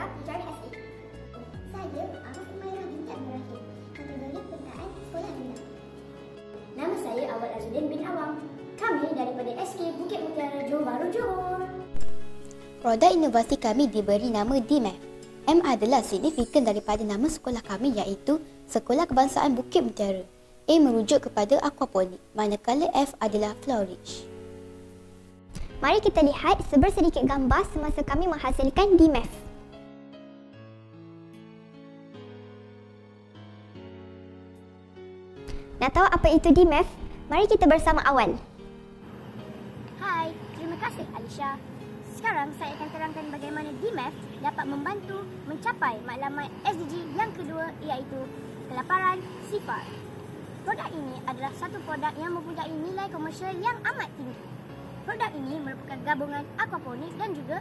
program Mutiara H.A.S It. Saya Abbas kategori pendataan sekolah rendah. Nama saya Awal bin Awang. Kami daripada SK Bukit Mutiara Bahru, Johor. Produk inovasi kami diberi nama D.MAF. M adalah signifikan daripada nama sekolah kami iaitu Sekolah Kebangsaan Bukit Mutiara. A merujuk kepada aquaponik, manakala F adalah flourish. Mari kita lihat sedikit gambar semasa kami menghasilkan D.MAF. Nak tahu apa itu D.MAF? Mari kita bersama Awal. Hai, terima kasih Alisha. Sekarang saya akan terangkan bagaimana D.MAF dapat membantu mencapai matlamat SDG yang kedua iaitu kelaparan sifar. Produk ini adalah satu produk yang mempunyai nilai komersial yang amat tinggi. Produk ini merupakan gabungan aquaponik dan juga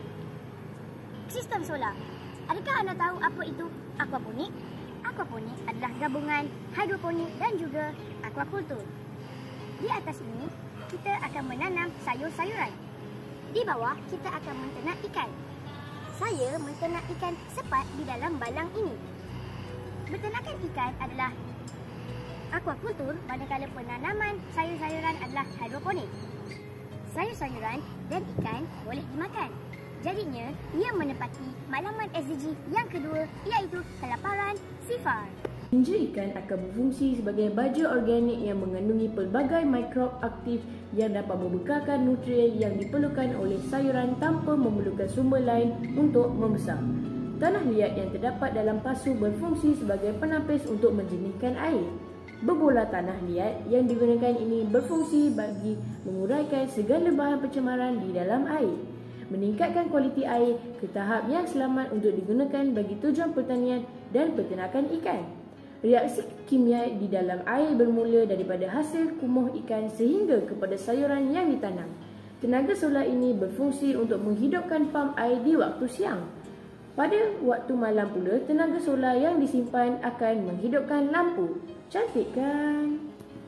sistem solar. Adakah anda tahu apa itu aquaponik? Aquaponik adalah gabungan hidroponik dan juga aquakultur. Di atas ini, kita akan menanam sayur-sayuran. Di bawah, kita akan menternak ikan. Saya menternak ikan sepat di dalam balang ini. Berternakan ikan adalah aquakultur, manakala penanaman sayur-sayuran adalah hidroponik. Sayur-sayuran dan ikan boleh dimakan. Jadinya, ia menepati matlamat SDG yang kedua iaitu kelaparan sifar. Tinja ikan akan berfungsi sebagai baja organik yang mengandungi pelbagai mikrob aktif yang dapat membekalkan nutrien yang diperlukan oleh sayuran tanpa memerlukan sumber lain untuk membesar. Tanah liat yang terdapat dalam pasu berfungsi sebagai penapis untuk menjernihkan air. Berbola tanah liat yang digunakan ini berfungsi bagi menguraikan segala bahan pencemaran di dalam air, meningkatkan kualiti air ke tahap yang selamat untuk digunakan bagi tujuan pertanian dan peternakan ikan. Reaksi kimia di dalam air bermula daripada hasil kumuh ikan sehingga kepada sayuran yang ditanam. Tenaga solar ini berfungsi untuk menghidupkan pam air di waktu siang. Pada waktu malam pula, tenaga solar yang disimpan akan menghidupkan lampu. Cantik kan?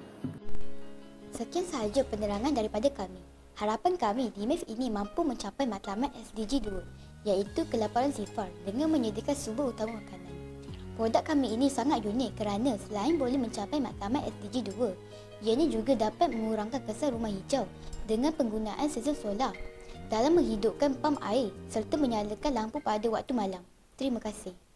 Sekian sahaja penerangan daripada kami. Harapan kami D.MAF ini mampu mencapai matlamat SDG 2 iaitu kelaparan sifar dengan menyediakan sumber utama makanan. Produk kami ini sangat unik kerana selain boleh mencapai matlamat SDG 2, ianya juga dapat mengurangkan kesan rumah hijau dengan penggunaan sistem solar dalam menghidupkan pam air serta menyalakan lampu pada waktu malam. Terima kasih.